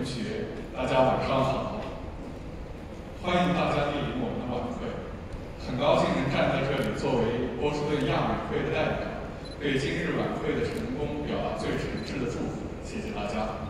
同学，大家晚上好！欢迎大家莅临我们的晚会。很高兴能站在这里，作为波士顿亚美会的代表，对今日晚会的成功表达最诚挚的祝福。谢谢大家。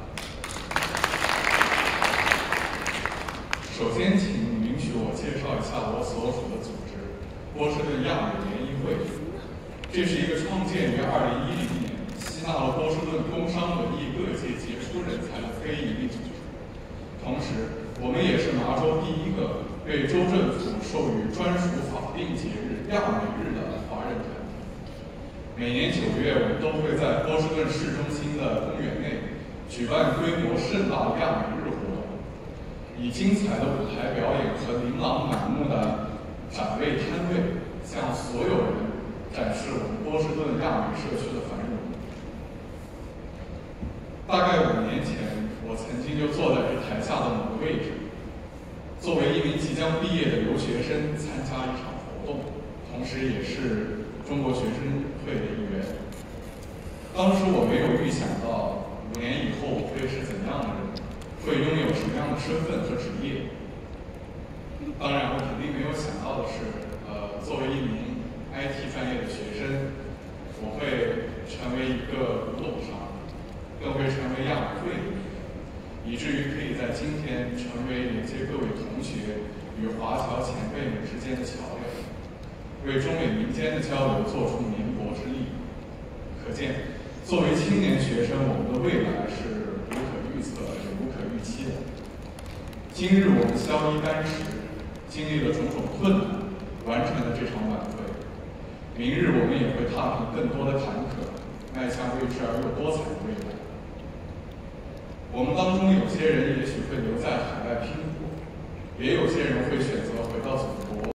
首先，请允许我介绍一下我所属的组织——波士顿亚美联谊会。这是一个创建于2010年，吸纳了波士顿工商文艺各界杰出人才的非营利组织。同时，我们也是麻州第一个被州政府授予专属法定节日亚美日的华人团体。每年9月，我们都会在波士顿市中心的公园内举办规模盛大的亚美日活动，以精彩的舞台表演和琳琅满目的展位摊位，向所有人展示我们波士顿亚美社区的繁荣。大概5年前，我曾经就坐在这台下的某个位置，作为一名即将毕业的留学生参加一场活动，同时也是中国学生会的一员。当时我没有预想到5年以后我会是怎样的人，会拥有什么样的身份和职业。当然，我肯定没有想到的是，作为一名 IT 专业的学生，我会成为一个古董商，更会成为亚美会的一员，以至于可以在今天成为连接各位同学与华侨前辈们之间的桥梁，为中美民间的交流做出绵薄之力。可见，作为青年学生，我们的未来是无可预测也无可预期的。今日我们相依干时，经历了种种困难，完成了这场晚会。明日我们也会踏平更多的坎坷，迈向未知而又多彩的未来。我们当中有些人也许会留在海外拼搏，也有些人会选择回到祖国。